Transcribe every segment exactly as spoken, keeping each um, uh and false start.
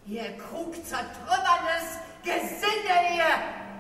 Ihr Krug zertrümmerndes Gesinde hier!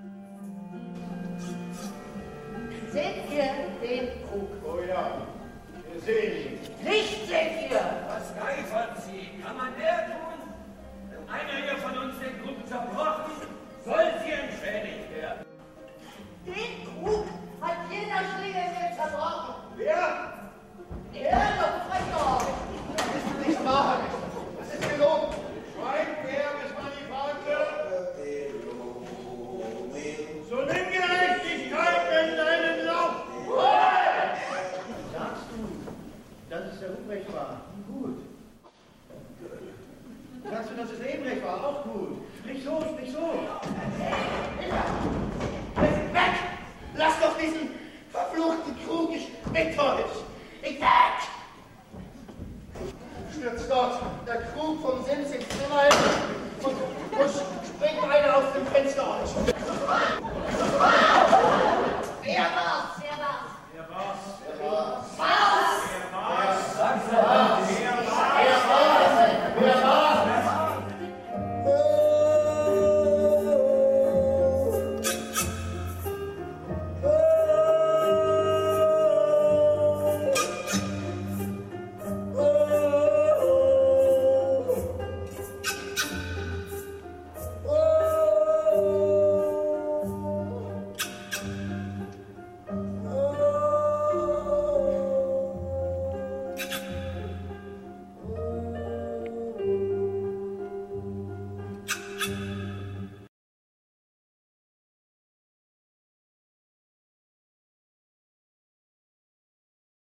Seht ihr den Krug? Oh ja, wir sehen ihn. Nicht seht ihr! Was geifern Sie? Kann man mehr tun? Wenn einer hier von uns den Krug zerbrochen, soll sie entschädigt werden. Den Krug hat jeder Schlinge mir zerbrochen. Wer? Der Luftfrecker! Das ist nicht wahr. Das ist gelogen. Schweigt er, bis man die Fahne. So nimm Gerechtigkeit in deinen Lauf. Sagst du, dass es der Ruprecht war? Gut. Sagst du, dass es der Ebrecht war? Auch gut. Sprich so, sprich so. Weg! Lass doch diesen verfluchten Krug, ich bitte euch! Ich weg! Stürzt dort der Krug vom Sims ins Zimmer hin und, und springt einer aus dem Fenster euch! Wer war's?